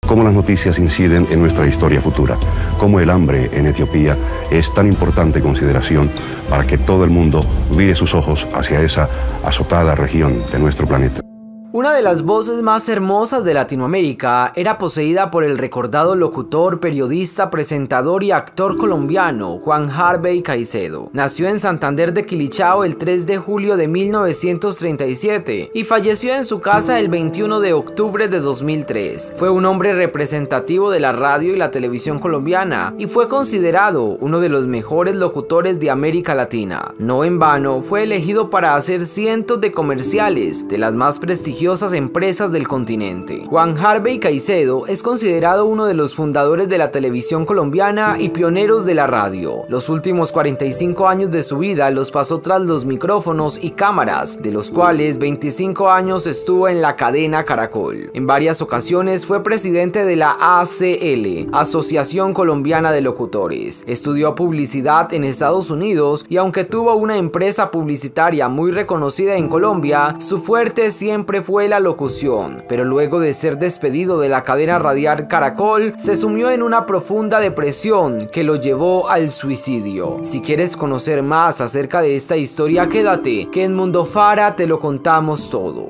Cómo las noticias inciden en nuestra historia futura, cómo el hambre en Etiopía es tan importante consideración para que todo el mundo vire sus ojos hacia esa azotada región de nuestro planeta. Una de las voces más hermosas de Latinoamérica era poseída por el recordado locutor, periodista, presentador y actor colombiano Juan Harvey Caicedo. Nació en Santander de Quilichao el 3 de julio de 1937 y falleció en su casa el 21 de octubre de 2003. Fue un hombre representativo de la radio y la televisión colombiana y fue considerado uno de los mejores locutores de América Latina. No en vano, fue elegido para hacer cientos de comerciales de las más prestigiosas empresas del continente. Juan Harvey Caicedo es considerado uno de los fundadores de la televisión colombiana y pioneros de la radio. Los últimos 45 años de su vida los pasó tras los micrófonos y cámaras, de los cuales 25 años estuvo en la cadena Caracol. En varias ocasiones fue presidente de la ACL, Asociación Colombiana de Locutores. Estudió publicidad en Estados Unidos y aunque tuvo una empresa publicitaria muy reconocida en Colombia, su fuerte siempre fue la locución, pero luego de ser despedido de la cadena radial Caracol, se sumió en una profunda depresión que lo llevó al suicidio. Si quieres conocer más acerca de esta historia, quédate, que en Mundo Fara te lo contamos todo.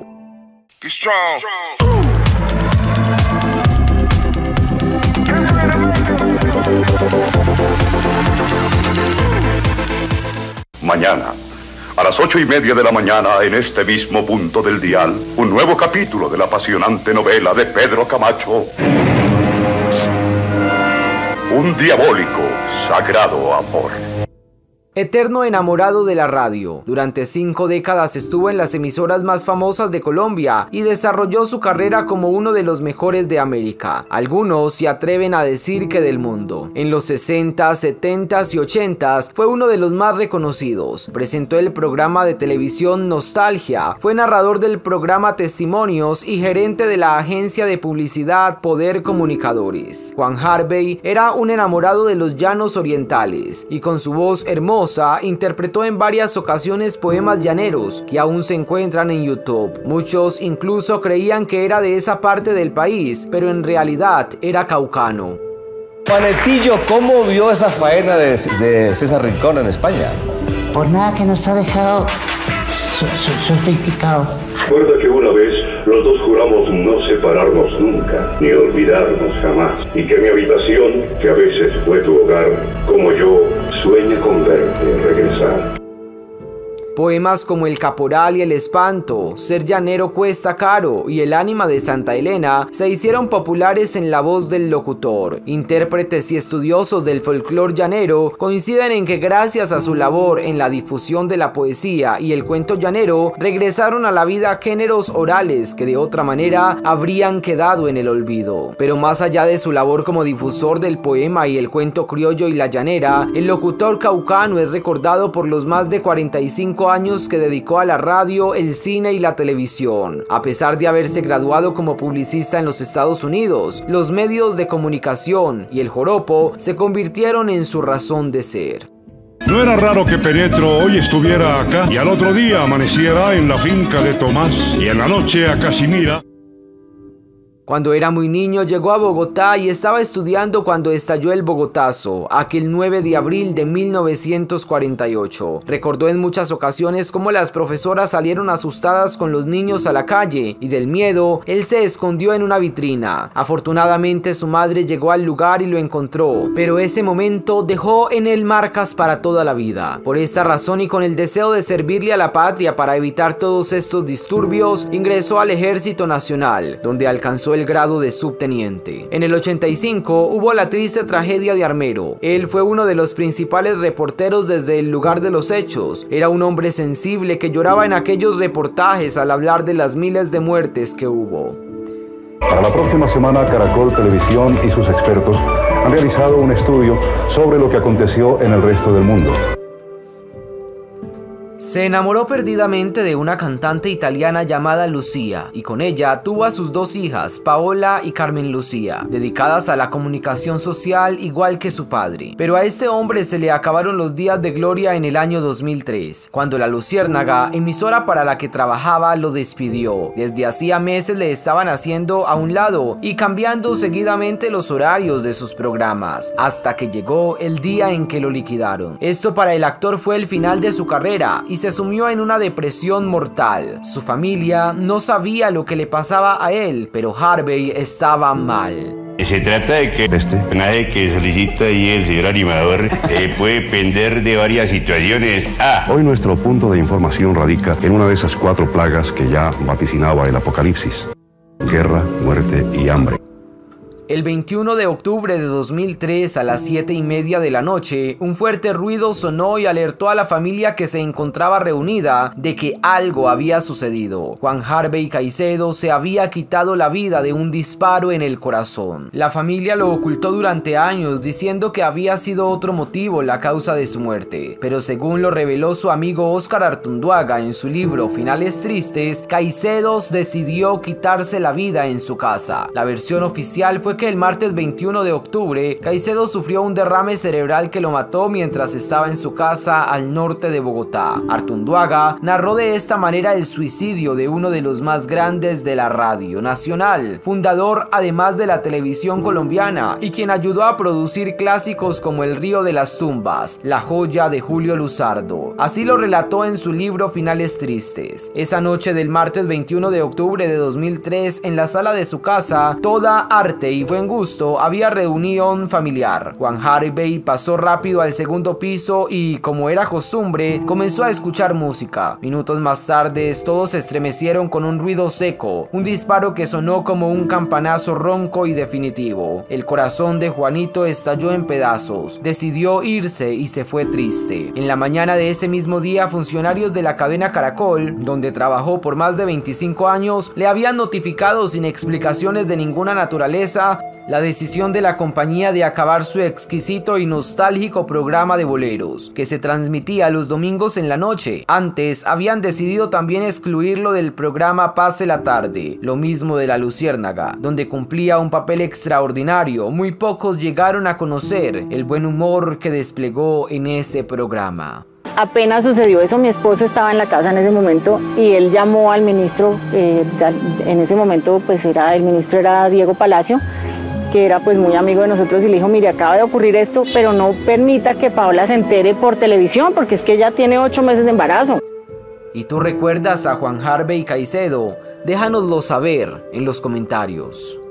Mañana, a las 8:30 de la mañana, en este mismo punto del dial, un nuevo capítulo de la apasionante novela de Pedro Camacho. Un diabólico, sagrado amor. Eterno enamorado de la radio, durante 5 décadas estuvo en las emisoras más famosas de Colombia y desarrolló su carrera como uno de los mejores de América. Algunos se atreven a decir que del mundo. En los 60, 70 y 80 fue uno de los más reconocidos. Presentó el programa de televisión Nostalgia, fue narrador del programa Testimonios y gerente de la agencia de publicidad Poder Comunicadores. Juan Harvey era un enamorado de los llanos orientales y con su voz hermosa interpretó en varias ocasiones poemas llaneros que aún se encuentran en YouTube. Muchos incluso creían que era de esa parte del país, pero en realidad era caucano. Juanetillo, ¿cómo vio esa faena de César Rincón en España? Por nada que nos ha dejado sofisticado. Recuerda que una vez los dos juramos no separarnos nunca, ni olvidarnos jamás, y que mi habitación, que a veces fue tu hogar, como yo, sueña con verte regresar. Poemas como El Caporal y El Espanto, Ser llanero cuesta caro y El ánima de Santa Elena se hicieron populares en la voz del locutor. Intérpretes y estudiosos del folclore llanero coinciden en que gracias a su labor en la difusión de la poesía y el cuento llanero, regresaron a la vida géneros orales que de otra manera habrían quedado en el olvido. Pero más allá de su labor como difusor del poema y el cuento criollo y la llanera, el locutor caucano es recordado por los más de 45 años que dedicó a la radio, el cine y la televisión. A pesar de haberse graduado como publicista en los Estados Unidos, los medios de comunicación y el joropo se convirtieron en su razón de ser. No era raro que Penetro hoy estuviera acá y al otro día amaneciera en la finca de Tomás y en la noche a Casimira. Cuando era muy niño llegó a Bogotá y estaba estudiando cuando estalló el Bogotazo, aquel 9 de abril de 1948. Recordó en muchas ocasiones cómo las profesoras salieron asustadas con los niños a la calle y del miedo él se escondió en una vitrina. Afortunadamente su madre llegó al lugar y lo encontró, pero ese momento dejó en él marcas para toda la vida. Por esta razón y con el deseo de servirle a la patria para evitar todos estos disturbios, ingresó al Ejército Nacional, donde alcanzó el grado de subteniente. En el 85 hubo la triste tragedia de Armero. Él fue uno de los principales reporteros desde el lugar de los hechos. Era un hombre sensible que lloraba en aquellos reportajes al hablar de las miles de muertes que hubo. Para la próxima semana, Caracol Televisión y sus expertos han realizado un estudio sobre lo que aconteció en el resto del mundo. Se enamoró perdidamente de una cantante italiana llamada Lucía y con ella tuvo a sus dos hijas, Paola y Carmen Lucía, dedicadas a la comunicación social igual que su padre. Pero a este hombre se le acabaron los días de gloria en el año 2003, cuando La Luciérnaga, emisora para la que trabajaba, lo despidió. Desde hacía meses le estaban haciendo a un lado y cambiando seguidamente los horarios de sus programas, hasta que llegó el día en que lo liquidaron. Esto para el actor fue el final de su carrera y se sumió en una depresión mortal. Su familia no sabía lo que le pasaba a él, pero Harvey estaba mal. Se trata de que el personaje que solicita ahí el señor animador puede depender de varias situaciones. Hoy nuestro punto de información radica en una de esas 4 plagas que ya vaticinaba el apocalipsis: guerra, muerte y hambre. El 21 de octubre de 2003 a las 7:30 de la noche, un fuerte ruido sonó y alertó a la familia que se encontraba reunida de que algo había sucedido. Juan Harvey Caicedo se había quitado la vida de un disparo en el corazón. La familia lo ocultó durante años diciendo que había sido otro motivo la causa de su muerte, pero según lo reveló su amigo Óscar Artunduaga en su libro Finales Tristes, Caicedo decidió quitarse la vida en su casa. La versión oficial fue que el martes 21 de octubre, Caicedo sufrió un derrame cerebral que lo mató mientras estaba en su casa al norte de Bogotá. Artunduaga narró de esta manera el suicidio de uno de los más grandes de la radio nacional, fundador además de la televisión colombiana y quien ayudó a producir clásicos como El río de las tumbas, La joya de Julio Luzardo. Así lo relató en su libro Finales Tristes. Esa noche del martes 21 de octubre de 2003, en la sala de su casa, toda arte y buen gusto, había reunión familiar. Juan Harvey pasó rápido al segundo piso y, como era costumbre, comenzó a escuchar música. Minutos más tarde, todos se estremecieron con un ruido seco, un disparo que sonó como un campanazo ronco y definitivo. El corazón de Juanito estalló en pedazos, decidió irse y se fue triste. En la mañana de ese mismo día, funcionarios de la cadena Caracol, donde trabajó por más de 25 años, le habían notificado sin explicaciones de ninguna naturaleza la decisión de la compañía de acabar su exquisito y nostálgico programa de boleros, que se transmitía los domingos en la noche. Antes habían decidido también excluirlo del programa Pase la Tarde, lo mismo de La Luciérnaga, donde cumplía un papel extraordinario. Muy pocos llegaron a conocer el buen humor que desplegó en ese programa. Apenas sucedió eso, mi esposo estaba en la casa en ese momento y él llamó al ministro, en ese momento pues el ministro era Diego Palacio, que era pues muy amigo de nosotros, y le dijo: mire, acaba de ocurrir esto, pero no permita que Paola se entere por televisión, porque es que ella tiene 8 meses de embarazo. ¿Y tú recuerdas a Juan Harvey Caicedo? Déjanoslo saber en los comentarios.